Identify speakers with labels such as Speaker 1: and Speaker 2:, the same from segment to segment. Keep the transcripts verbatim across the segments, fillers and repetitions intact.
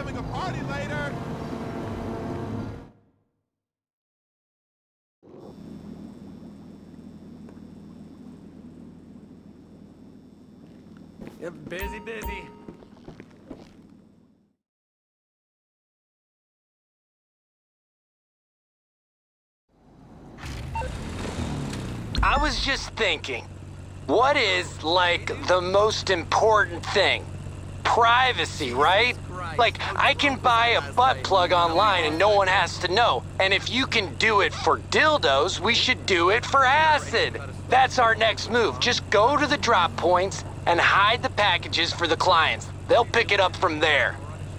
Speaker 1: having a party later.
Speaker 2: Yep, busy, busy.
Speaker 3: I was just thinking, what is, like, the most important thing? Privacy, right? Like, I can buy a butt plug online and no one has to know. And if you can do it for dildos, we should do it for acid. That's our next move. Just go to the drop points and hide the packages for the clients. They'll pick it up from there.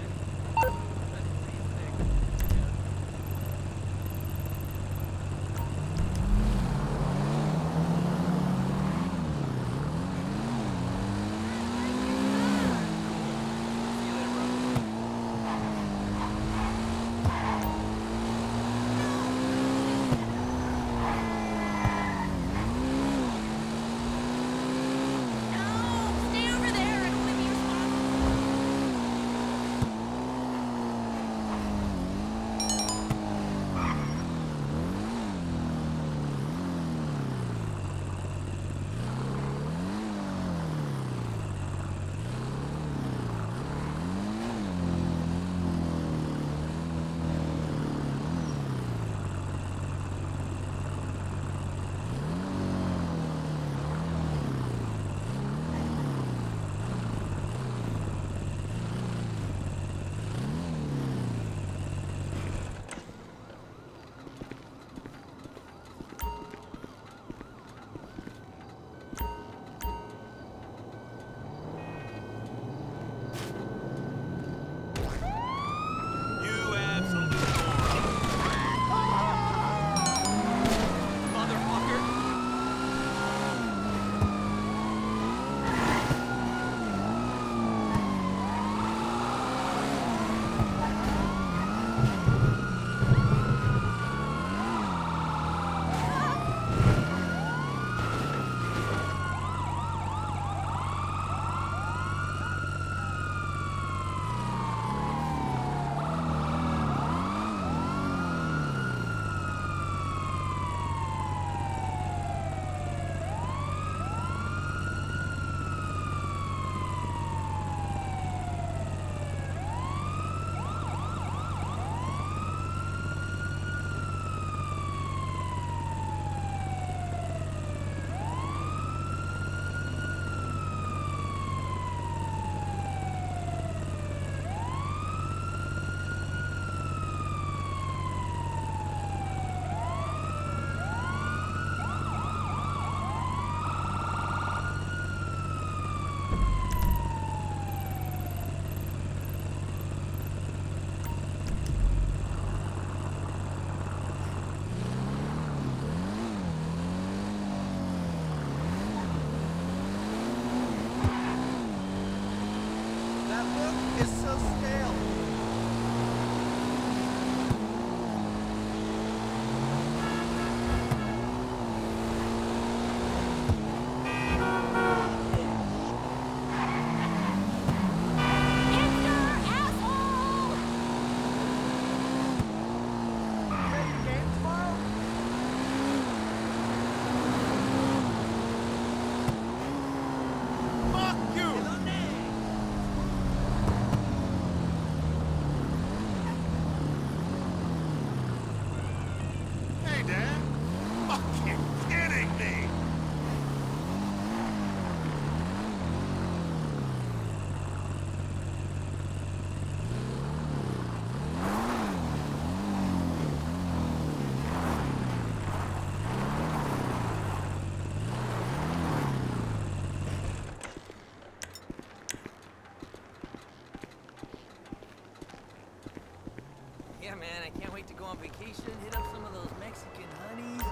Speaker 2: Yeah, man, I can't wait to go on vacation, hit up some of those Mexican honeys.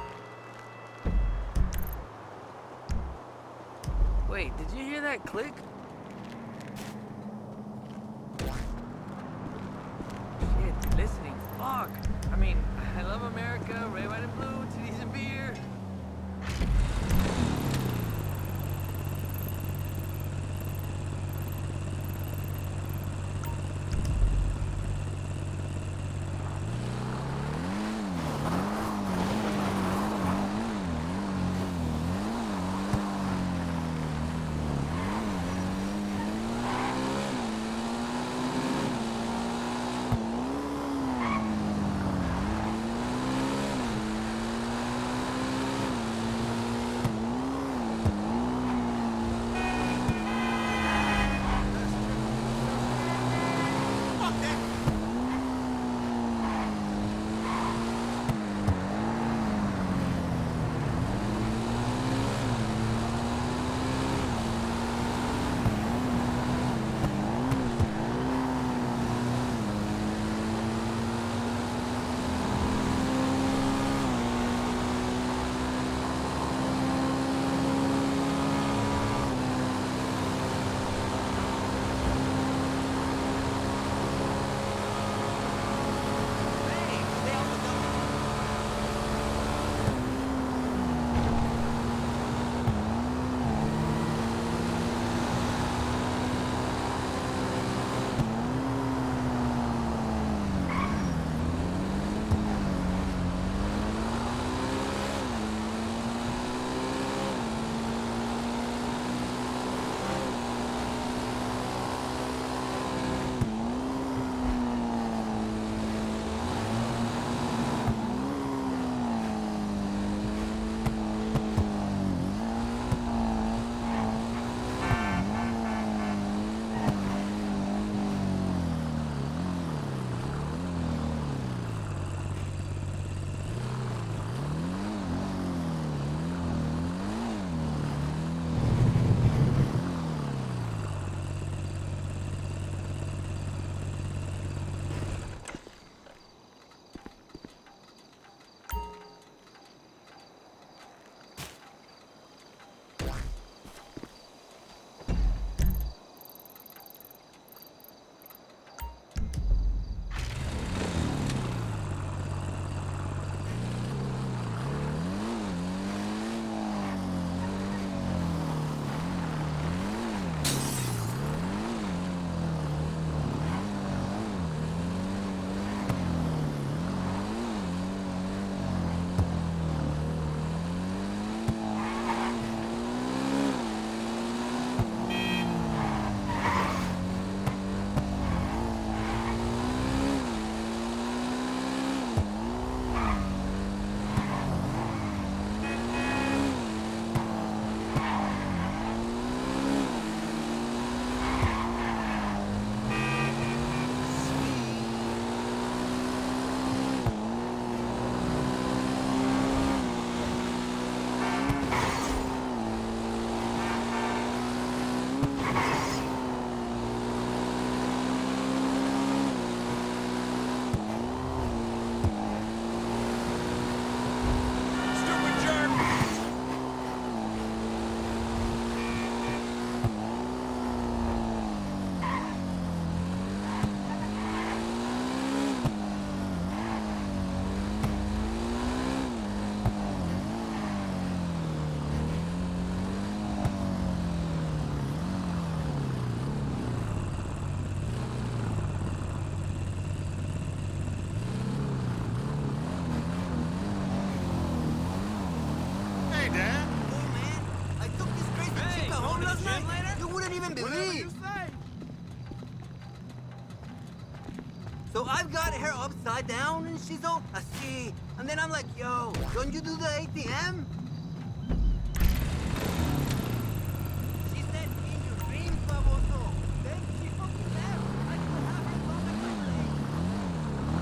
Speaker 2: Wait, did you hear that click? Shit, listening, fuck. I mean, I love America, red, white, and blue, titties and beer.
Speaker 1: So I've got her upside down and she's all así. And then I'm like, yo, don't you do the A T M? She said, in your dreams, baboso. Then she fucking left. I could have her come in my place.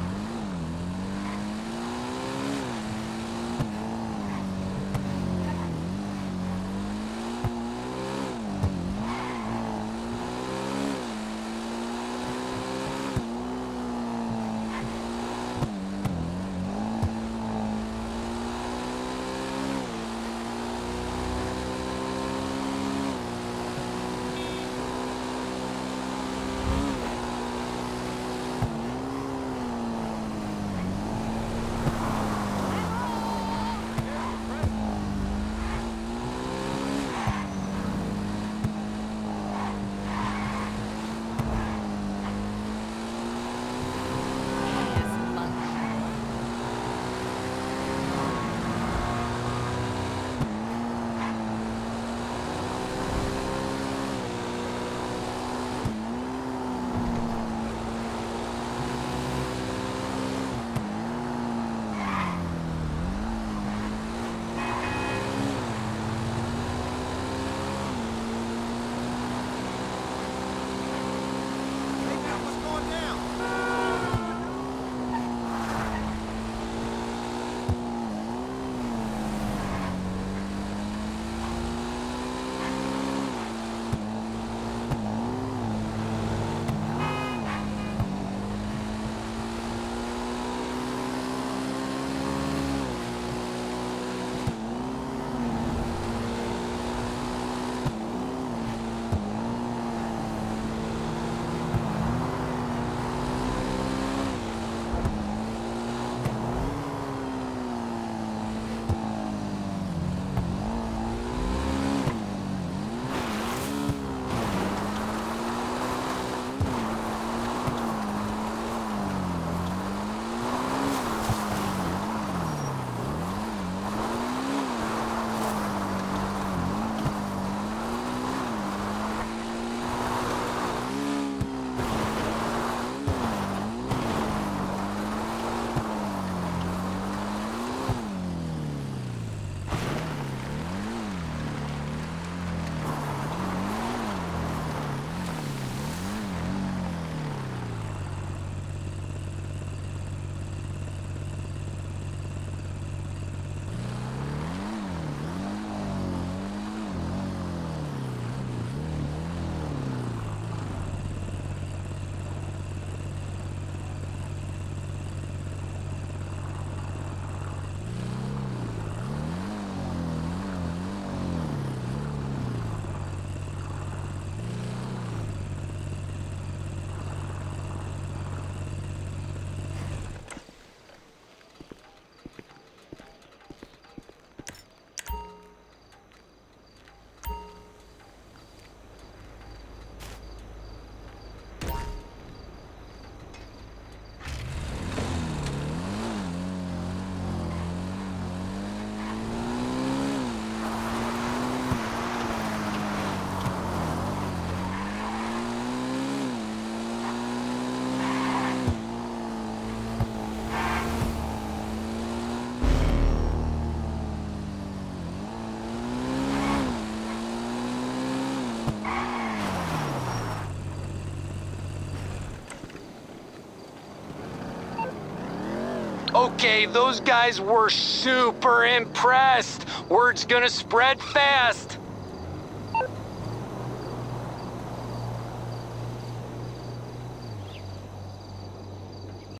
Speaker 3: Okay, those guys were super impressed. Word's gonna spread fast.